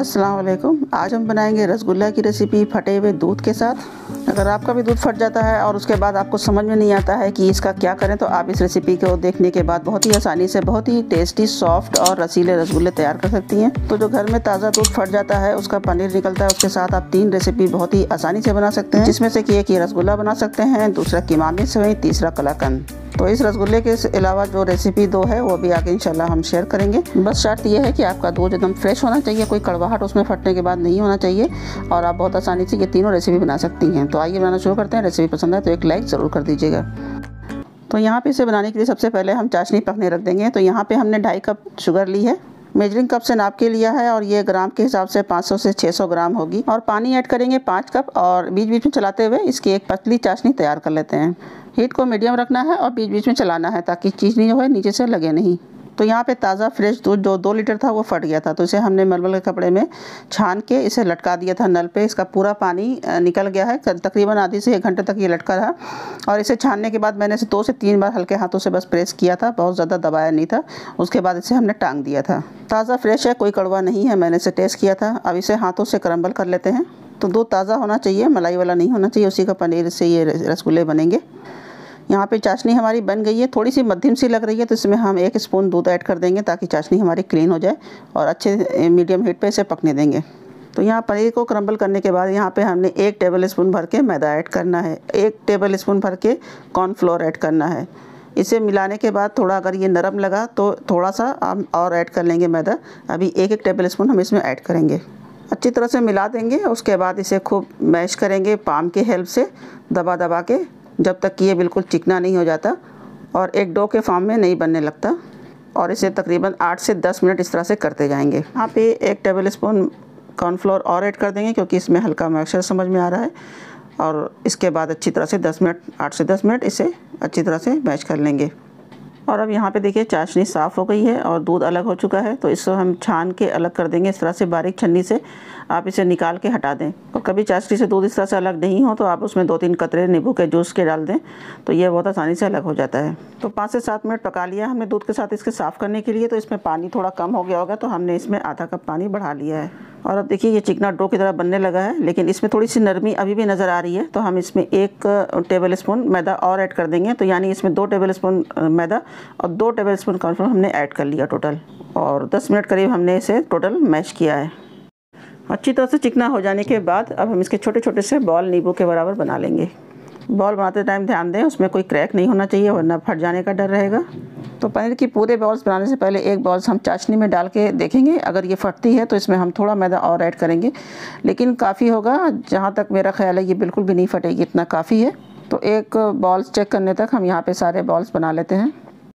अस्सलाम वालेकुम। आज हम बनाएंगे रसगुल्ला की रेसिपी फटे हुए दूध के साथ। अगर आपका भी दूध फट जाता है और उसके बाद आपको समझ में नहीं आता है कि इसका क्या करें, तो आप इस रेसिपी को देखने के बाद बहुत ही आसानी से बहुत ही टेस्टी, सॉफ्ट और रसीले रसगुल्ले तैयार कर सकती हैं। तो जो घर में ताज़ा दूध फट जाता है, उसका पनीर निकलता है, उसके साथ आप 3 रेसिपी बहुत ही आसानी से बना सकते हैं, जिसमें से कि एक ये रसगुल्ला बना सकते हैं, दूसरा कीमामी सेवई, तीसरा कलाकंद। तो इस रसगुल्ले के अलावा जो रेसिपी 2 है वो भी आगे इंशाल्लाह हम शेयर करेंगे। बस शर्त यह है कि आपका दूध एकदम फ्रेश होना चाहिए, कोई कड़वाहट उसमें फटने के बाद नहीं होना चाहिए, और आप बहुत आसानी से ये तीनों रेसिपी बना सकती हैं। तो आइए बनाना शुरू करते हैं। रेसिपी पसंद है तो एक लाइक ज़रूर कर दीजिएगा। तो यहाँ पे इसे बनाने के लिए सबसे पहले हम चाशनी पकने रख देंगे। तो यहाँ पे हमने 2.5 कप शुगर ली है, मेजरिंग कप से नाप के लिया है, और ये ग्राम के हिसाब से 500 से 600 ग्राम होगी। और पानी ऐड करेंगे 5 कप, और बीच बीच में चलाते हुए इसकी एक पतली चाशनी तैयार कर लेते हैं। हीट को मीडियम रखना है और बीच बीच में चलाना है ताकि चीज़नी जो है नीचे से लगे नहीं। तो यहाँ पे ताज़ा फ्रेश दूध जो 2 लीटर था वो फट गया था, तो इसे हमने मलमल के कपड़े में छान के इसे लटका दिया था नल पे। इसका पूरा पानी निकल गया है, तकरीबन आधे से 1 घंटे तक ये लटका रहा। और इसे छानने के बाद मैंने इसे 2 से 3 बार हल्के हाथों से बस प्रेस किया था, बहुत ज़्यादा दबाया नहीं था। उसके बाद इसे हमने टांग दिया था। ताज़ा फ्रेश है, कोई कड़वा नहीं है, मैंने इसे टेस्ट किया था। अब इसे हाथों से क्रम्बल कर लेते हैं। तो दूध ताज़ा होना चाहिए, मलाई वाला नहीं होना चाहिए, उसी का पनीर से ये रसगुल्ले बनेंगे। यहाँ पे चाशनी हमारी बन गई है, थोड़ी सी मध्यम सी लग रही है, तो इसमें हम 1 स्पून दूध ऐड कर देंगे ताकि चाशनी हमारी क्लीन हो जाए, और अच्छे मीडियम हीट पे इसे पकने देंगे। तो यहाँ पनीर को क्रम्बल करने के बाद यहाँ पे हमने 1 टेबल स्पून भर के मैदा ऐड करना है, 1 टेबल स्पून भर के कॉर्नफ्लोर ऐड करना है। इसे मिलाने के बाद थोड़ा अगर ये नरम लगा तो थोड़ा सा हम और ऐड कर लेंगे मैदा। अभी 1 टेबल स्पून हम इसमें ऐड करेंगे। अच्छी तरह से मिला देंगे। उसके बाद इसे खूब मैश करेंगे पाम के हेल्प से, दबा दबा के, जब तक कि ये बिल्कुल चिकना नहीं हो जाता और एक डो के फॉर्म में नहीं बनने लगता। और इसे तकरीबन 8 से 10 मिनट इस तरह से करते जाएंगे। यहाँ पे 1 टेबल स्पून कॉर्नफ्लोर और ऐड कर देंगे क्योंकि इसमें हल्का मिक्सचर समझ में आ रहा है। और इसके बाद अच्छी तरह से 8 से 10 मिनट इसे अच्छी तरह से मैश कर लेंगे। और अब यहाँ पे देखिए चाशनी साफ़ हो गई है और दूध अलग हो चुका है, तो इसको हम छान के अलग कर देंगे। इस तरह से बारीक छन्नी से आप इसे निकाल के हटा दें। और कभी चाशनी से दूध इस तरह से अलग नहीं हो तो आप उसमें 2-3 कतरे नींबू के जूस के डाल दें, तो ये बहुत आसानी से अलग हो जाता है। तो 5 से 7 मिनट पका लिया हमने दूध के साथ इसके साफ़ करने के लिए। तो इसमें पानी थोड़ा कम हो गया होगा, तो हमने इसमें आधा कप पानी बढ़ा लिया है। और अब देखिए ये चिकना डो की तरह बनने लगा है, लेकिन इसमें थोड़ी सी नरमी अभी भी नज़र आ रही है। तो हम इसमें 1 टेबल स्पून मैदा और ऐड कर देंगे। तो यानी इसमें 2 टेबल स्पून मैदा और 2 टेबल स्पून कॉर्नफ्लोर हमने ऐड कर लिया टोटल। और 10 मिनट करीब हमने इसे टोटल मैश किया है। अच्छी तरह से चिकना हो जाने के बाद अब हम इसके छोटे छोटे से बॉल नींबू के बराबर बना लेंगे। बॉल बनाते टाइम ध्यान दें उसमें कोई क्रैक नहीं होना चाहिए, वरना फट जाने का डर रहेगा। तो पनीर की पूरे बॉल्स बनाने से पहले एक बॉल्स हम चाशनी में डाल के देखेंगे। अगर ये फटती है तो इसमें हम थोड़ा मैदा और ऐड करेंगे, लेकिन काफ़ी होगा। जहाँ तक मेरा ख्याल है ये बिल्कुल भी नहीं फटेगी, इतना काफ़ी है। तो एक बॉल्स चेक करने तक हम यहाँ पे सारे बॉल्स बना लेते हैं।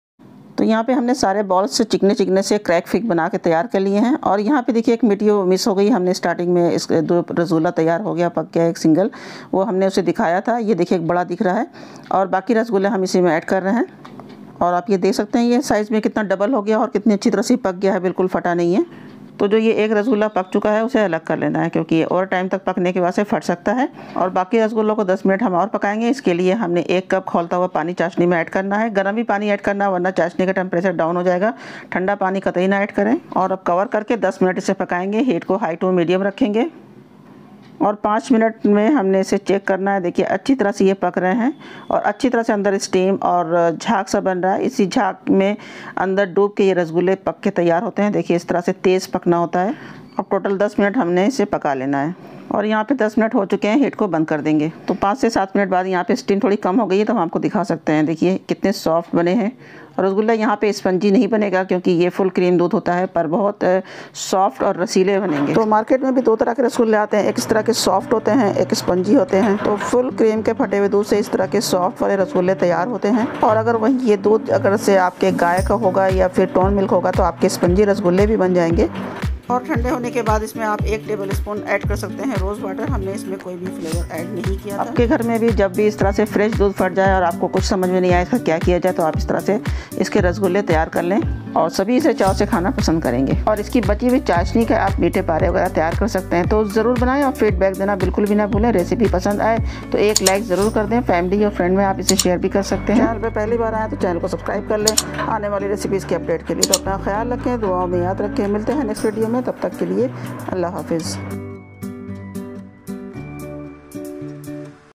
तो यहाँ पे हमने सारे बॉल्स से चिकने से क्रैक फिक बना के तैयार कर लिए हैं। और यहाँ पे देखिए एक वीडियो मिस हो गई, हमने स्टार्टिंग में इस 2 रसगुल्ला तैयार हो गया, पक गया एक सिंगल, वो हमने उसे दिखाया था। ये देखिए एक बड़ा दिख रहा है, और बाकी रसगुल्ले हम इसी में ऐड कर रहे हैं। और आप ये देख सकते हैं ये साइज़ में कितना डबल हो गया और कितनी अच्छी तरह से पक गया है, बिल्कुल फटा नहीं है। तो जो ये एक रसगुल्ला पक चुका है उसे अलग कर लेना है, क्योंकि ये और टाइम तक पकने के बाद से फट सकता है। और बाकी रसगुल्लों को 10 मिनट हम और पकाएंगे। इसके लिए हमने 1 कप खौलता हुआ पानी चाशनी में ऐड करना है। गर्म ही पानी ऐड करना, वरना चाशनी का टेम्परेचर डाउन हो जाएगा। ठंडा पानी कतई ना ऐड करें। और अब कवर करके 10 मिनट इसे पकाएंगे। हीट को हाई टू मीडियम रखेंगे। और 5 मिनट में हमने इसे चेक करना है। देखिए अच्छी तरह से ये पक रहे हैं और अच्छी तरह से अंदर स्टीम और झाग सा बन रहा है। इसी झाग में अंदर डूब के ये रसगुल्ले पक के तैयार होते हैं। देखिए इस तरह से तेज़ पकना होता है। अब टोटल 10 मिनट हमने इसे पका लेना है। और यहाँ पे 10 मिनट हो चुके हैं, हीट को बंद कर देंगे। तो 5 से 7 मिनट बाद यहाँ पे स्टीम थोड़ी कम हो गई है, तो हम आपको दिखा सकते हैं। देखिए कितने सॉफ्ट बने हैं। और रसगुल्ला यहाँ पे स्पंजी नहीं बनेगा क्योंकि ये फुल क्रीम दूध होता है, पर बहुत सॉफ्ट और रसीले बनेंगे। तो मार्केट में भी 2 तरह के रसगुल्ले आते हैं, एक इस तरह के सॉफ्ट होते हैं, एक स्पंजी होते हैं। तो फुल क्रीम के फटे हुए दूध से इस तरह के सॉफ्ट वाले रसगुल्ले तैयार होते हैं। और अगर वहीं ये दूध अगर से आपके गाय का होगा या फिर टोन मिल्क होगा तो आपके स्पंजी रसगुल्ले भी बन जाएंगे। और ठंडे होने के बाद इसमें आप 1 टेबल स्पून ऐड कर सकते हैं रोज़ वाटर। हमने इसमें कोई भी फ्लेवर ऐड नहीं किया था। आपके घर में भी जब भी इस तरह से फ्रेश दूध फट जाए और आपको कुछ समझ में नहीं आए इसका क्या किया जाए, तो आप इस तरह से इसके रसगुल्ले तैयार कर लें। और सभी इसे चाव से खाना पसंद करेंगे। और इसकी बची हुई चाशनी का आप मीठे पारे वगैरह तैयार कर सकते हैं। तो ज़रूर बनाएं और फीडबैक देना बिल्कुल भी ना भूलें। रेसिपी पसंद आए तो एक लाइक ज़रूर कर दें। फैमिली और फ्रेंड में आप इसे शेयर भी कर सकते हैं। चैनल पर पहली बार आए तो चैनल को सब्सक्राइब कर लें आने वाली रेसिपीज़ के अपडेट के लिए। तो अपना ख्याल रखें, दुआओं में याद रखें। मिलते हैं नेक्स्ट वीडियो में, तब तक के लिए अल्लाह हाफिज़।